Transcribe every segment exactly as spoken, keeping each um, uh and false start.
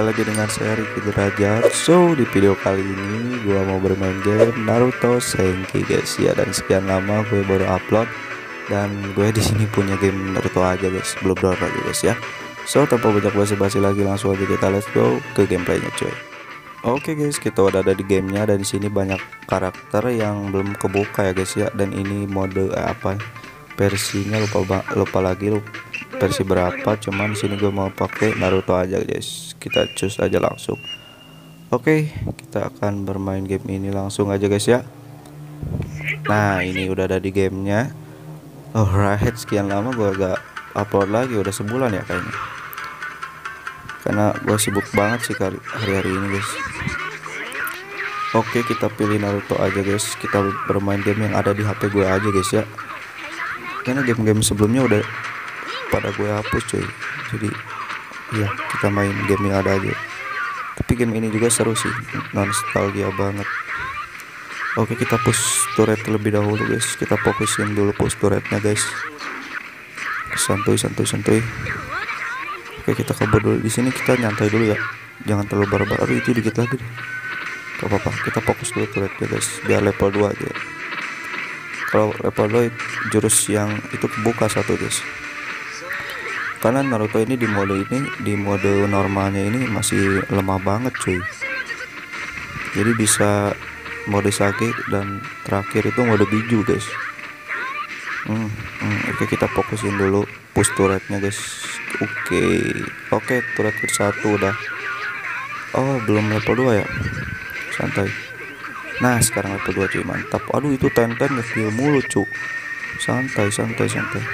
kembali lagi dengan saya Ricky Derajat. So di video kali ini gue mau bermain game Naruto Senki guys ya, dan sekian lama gue baru upload. Dan gue di sini punya game Naruto aja guys, belum download lagi guys ya. So tanpa banyak basa-basi lagi, langsung aja kita let's go ke gameplaynya cuy. Oke guys, kita udah ada di gamenya, dan di sini banyak karakter yang belum kebuka ya guys ya. Dan ini mode eh, apa versinya lupa lupa lagi lupa versi berapa, cuman sini gue mau pakai Naruto aja guys. Kita choose aja langsung. Oke, kita akan bermain game ini langsung aja guys ya. Nah ini udah ada di gamenya. Alright, sekian lama gue gak upload lagi, udah sebulan ya kayaknya, karena gue sibuk banget sih hari-hari ini guys. Oke, kita pilih Naruto aja guys. Kita bermain game yang ada di H P gue aja guys ya, karena game-game sebelumnya udah pada gue hapus cuy. Jadi ya kita main game yang ada aja. Tapi game ini juga seru sih, nostalgia banget. Oke, kita push turret terlebih dahulu guys. Kita fokusin dulu push turretnya guys. Santuy santuy santuy. Oke, kita kabur dulu. Di sini kita nyantai dulu ya, jangan terlalu barbar. Aduh, itu dikit lagi deh. Gak apa-apa, kita fokus dulu turretnya guys, biar level dua aja. Kalau level dua jurus yang itu kebuka satu guys. Karena Naruto ini di mode ini, di mode normalnya ini masih lemah banget cuy. Jadi bisa mode Sage, dan terakhir itu mode Biju guys. hmm, hmm, Oke, kita fokusin dulu push turretnya guys. Oke, oke, turret ke satu udah. Oh, belum level dua ya, santai. Nah sekarang level dua cuy, mantap. Aduh, itu Tenten nge-kill mulu cu. Santai santai santai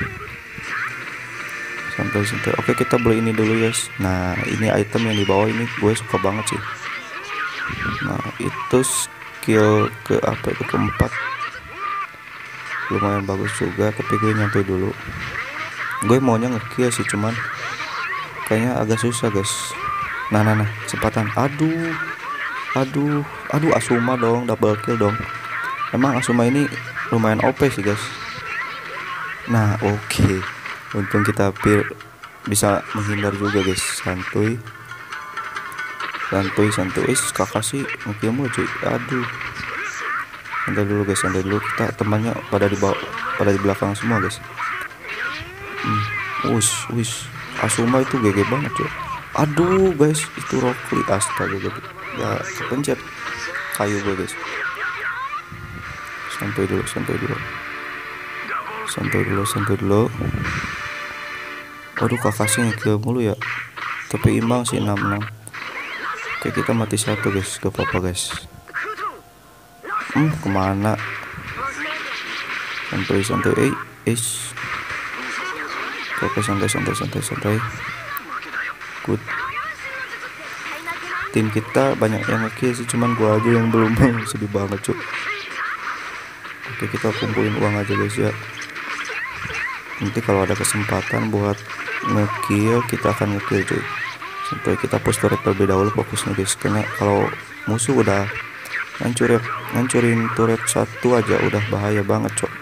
santai santai. Oke, kita beli ini dulu guys. Nah ini item yang di bawah ini gue suka banget sih. Nah itu skill ke apa itu, keempat, lumayan bagus juga. Tapi gue nyantai dulu, gue maunya nge-kill sih, cuman kayaknya agak susah guys. Nah nah nah kesempatan. Aduh aduh aduh Asuma dong, double kill dong. Emang Asuma ini lumayan O P sih guys. Nah oke, okay. Untung kita hampir bisa menghindar juga guys. Santuy santuy santuy. Is kakak sih mungkin mau cuy. Aduh, santai dulu guys, santai dulu. Kita temannya pada di bawah, pada di belakang semua guys. hmm. Wish wish Asuma itu G G banget cuy. Aduh guys, itu Rock Lee, astaga gitu. Ya kepencet kayu gue guys. Santai dulu, santai dulu, santai dulu, santai dulu. Waduh, Kakashi nge-kill mulu ya. Tapi imbang sih enam enam. Oke, kita mati satu guys, gak apa-apa guys. Hmm, kemana? Santai santai, eh, ish. Oke, santai santai santai santai. Good. Tim kita banyak yang nge-kill sih, cuman gua aja yang belum. Sedih banget cuy. Oke, kita kumpulin uang aja guys ya. Nanti kalau ada kesempatan buat nge-kill, kita akan nge-kill cuy. Sampai kita push turret terlebih dahulu fokusnya guys, karena kalau musuh udah ngancurin ngancurin turret satu aja udah bahaya banget cok.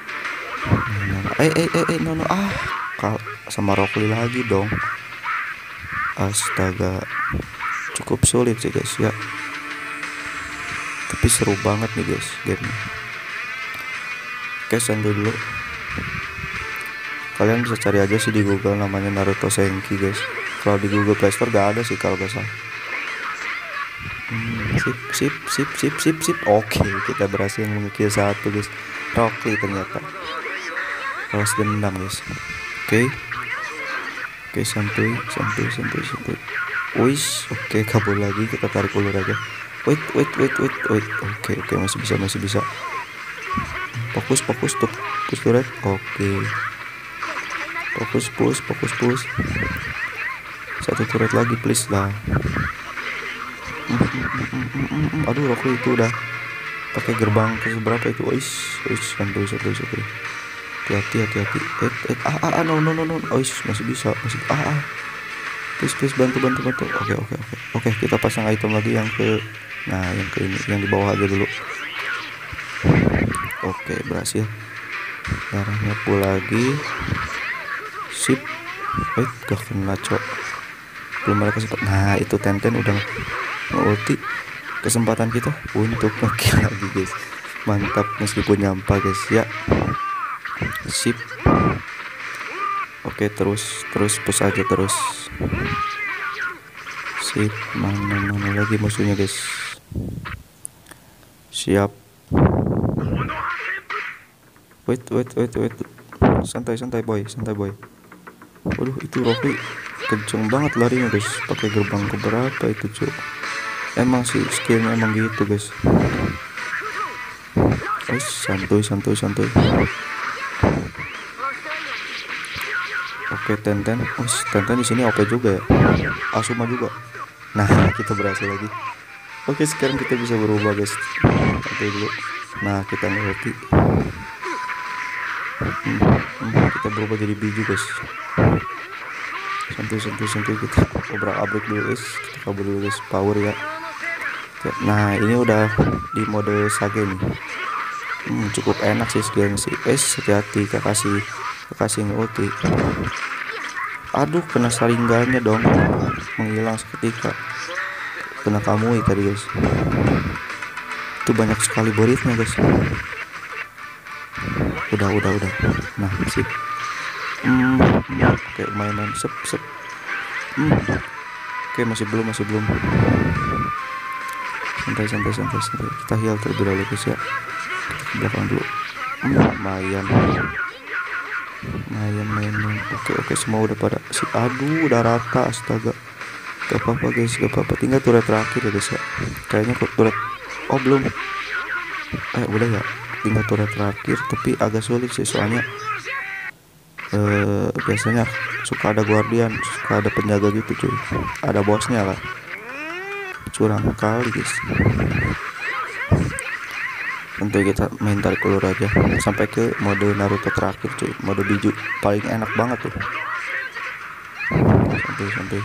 Eh eh eh eh no no ah kal sama Rock Lee lagi dong. Astaga, cukup sulit sih guys ya, tapi seru banget nih guys game. Oke, santai dulu. Kalian bisa cari aja sih di Google, namanya Naruto Senki guys. Kalau di Google Play Store gak ada sih kalau gak salah. hmm, sip sip sip sip sip sip. Oke, kita berhasil mengekill satu guys. Rock Lee ternyata balas dendam guys. Oke oke, santuy santuy santuy santuy. Wish, oke, kabur lagi. Kita tarik ulur aja. Wait wait wait wait wait. Oke oke, masih bisa masih bisa. Fokus fokus tuh, push turret. Oke, fokus push fokus push. Satu turret lagi please lah. Aduh, Rock Lee itu udah pakai gerbang ke berapa itu. Oish oish, santuy santuy santuy. Hati-hati hati-hati. Eh eh ah ah no no no no. Oish, masih bisa masih ah ah. Please please bantu bantu bantu. Oke oke oke oke, kita pasang item lagi yang ke, nah yang ke ini, yang di bawah aja dulu. Oke, berhasil. Darahnya full lagi. Sip. Wait, gak kena cok. belum ada kesempatan. Nah itu Tenten udah ulti, kesempatan kita untuk ngekill lagi guys. Mantap meskipun nyampah guys ya. Sip. Oke terus terus push aja terus. Sip. Mana mana lagi musuhnya guys. Siap. Wait wait wait wait. Santai santai boy, santai boy. Waduh itu Rocky kenceng banget larinya guys, pakai gerbang keberapa itu cuy. Emang sih skillnya emang gitu guys. Guys santuy santuy santuy. Oke Tenten, oh, Tenten di sini O P juga ya. Asuma juga. Nah kita berhasil lagi. Oke sekarang kita bisa berubah guys. Oke dulu. Nah kita ngerti. Hmm, hmm, kita berubah jadi biju guys. Santuy santuy santuy kita obrak abrik dulu guys. Kita kabur dulu guys, power ya. Nah ini udah di mode Sage nih. Hmm, cukup enak sih skillnya sih. Es hati-hati Kakashi Kakashi nge-ulti. Aduh kena saringganya dong, menghilang seketika. Kena Kamui tadi guys. Itu banyak sekali boritnya guys. Udah udah udah. Nah sip. Hmm, oke mainan sep sep. Hmm. Oke masih belum masih belum. Santai santai santai santai. Kita heal terlebih dahulu guys ya. Ke belakang dulu. Hmm, lumayan. Lumayan main main. Oke oke semua udah pada sip. Aduh udah rata astaga. Gak apa-apa guys, gak apa-apa. Tinggal turret terakhir ya guys ya. Kayaknya kok turret. Oh belum. Eh udah ya. Tinggal turret terakhir, tapi agak sulit sih soalnya eh, biasanya suka ada guardian, suka ada penjaga gitu cuy. Ada bosnya lah. Curang kali guys. Tentu kita main tarik ulur aja sampai ke mode Naruto terakhir cuy. Mode biju paling enak banget tuh. Santuy santuy.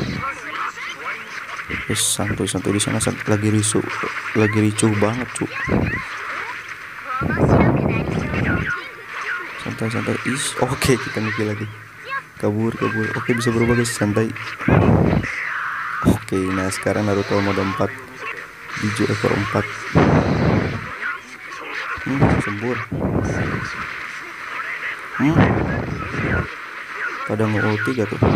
Guys santuy santuy di sana lagi risu, lagi ricuh banget cuy. Santai santai is. Oke kita ngekill lagi. Kabur kabur. Oke bisa berubah guys, santai. Oke nah sekarang Naruto mode empat, biju ekor empat. Hmm sembur. Hmm pada nge-ulti gak tuh?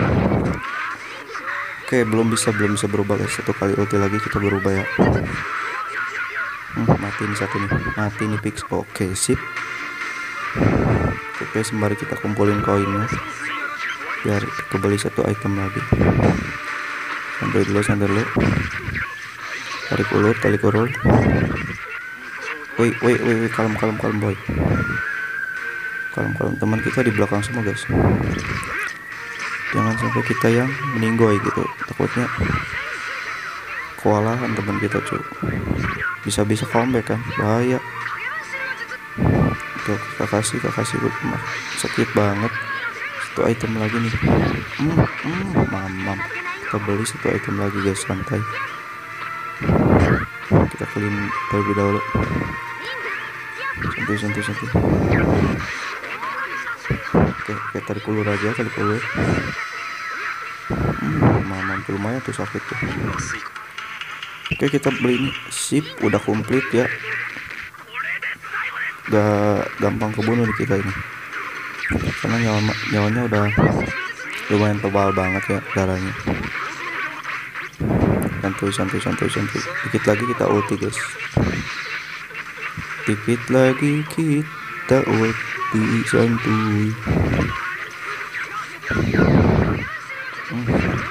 Oke belum bisa belum bisa berubah guys. Satu kali ulti lagi kita berubah ya. Hmm, mati nih satu nih, mati nih fix. Oke sip. Oke sembari kita kumpulin koinnya biar kembali satu item lagi. Santai dulu santai dulu. Tarik ulur tarik ulur. Woi woi woi kalem kalem kalem boy. Kalem kalem, teman kita di belakang semua guys. Jangan sampai kita yang meninggoy gitu, takutnya kewalahan teman kita cuy. Bisa-bisa comeback kan, bahaya. Tuh Kakashi Kakashi sakit banget. Satu item lagi nih. Hmm, hmm, mamam. Kita beli satu item lagi guys, santai. Kita clean terlebih dahulu. Santai santai santai. Oke, kita tarik ulur aja, tarik ulur. Hmm, mamam tuh lumayan tuh sakit tuh. Oke kita beli ini. Sip udah komplit ya. Gak gampang kebunuh nih kita ini karena nyawa, nyawanya udah lumayan tebal banget ya darahnya. Santuy santuy santuy santuy. Dikit lagi kita ulti guys. Dikit lagi kita ulti santuy. Hmm.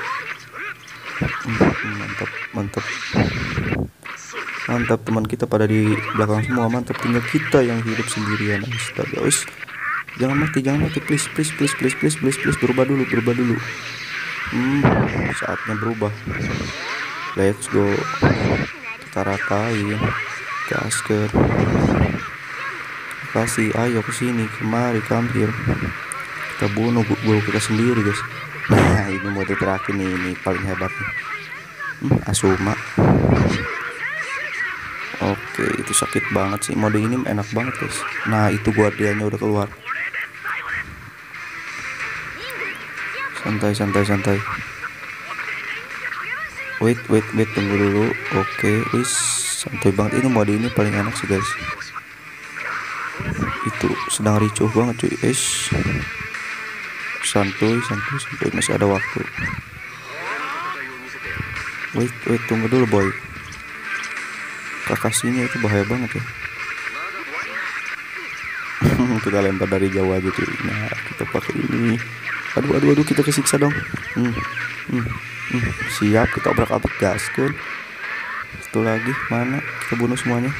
Hmm, mantap mantap mantap. Teman kita pada di belakang semua, mantap. Tinggal kita yang hidup sendirian. Astaga guys, jangan mati jangan mati please please please please please please please. Berubah dulu berubah dulu. Hmm saatnya berubah. Let's go. Kita ratain gasket. Kasih ayo kesini kemari come here. Kita bunuh guru kita sendiri guys. Nah ini mode terakhir nih, ini paling hebat nih. Hmm, Asuma. Oke itu sakit banget sih, mode ini enak banget guys. Nah itu guardiannya udah keluar. Santai santai santai. Wait wait wait tunggu dulu. Oke, wis santuy banget. Ini mode ini paling enak sih guys. Itu sedang ricuh banget cuy. Ish. Santuy santuy santuy, masih ada waktu. Wait wait tunggu dulu boy. Kakasinya itu bahaya banget ya. Kita lempar dari jauh aja cuy. Nah kita pakai ini. Aduh aduh aduh, kita kesiksa dong. hmm, hmm, hmm. Siap, kita obrak-abrik gaskeun. Satu lagi mana, kita bunuh semuanya.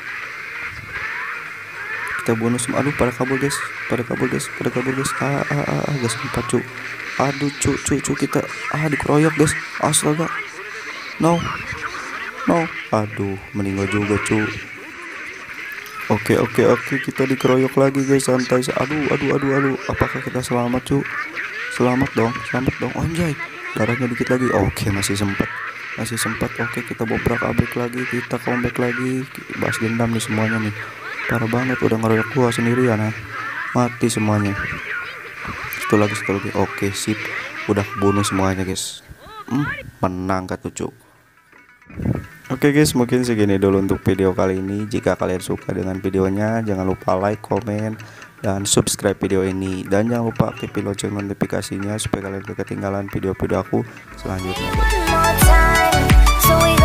Kita bunuh semua. Aduh pada kabur guys, pada kabur guys, pada kabur guys. Ah ah ah, ah. Gas empat cu. Aduh cu cu cu, kita ah dikeroyok guys. Astaga. No no. Aduh meninggal juga cu. Oke oke oke, kita dikeroyok lagi guys, santai. Aduh aduh aduh aduh, apakah kita selamat cu? Selamat dong, selamat dong. Anjay, darahnya dikit lagi. Oke, masih sempat, masih sempat. Oke, kita bobrak-abrik lagi, kita comeback lagi, balas dendam nih semuanya nih. Parah banget, udah ngeroyok gua sendirian ya. Mati semuanya. Satu lagi, satu lagi. Oke, sip. Udah bunuh semuanya guys. Hmm, menang katucuk. Oke guys, mungkin segini dulu untuk video kali ini. Jika kalian suka dengan videonya, jangan lupa like, komen, dan subscribe video ini. Dan jangan lupa aktifin lonceng notifikasinya supaya kalian tidak ketinggalan video-video aku selanjutnya.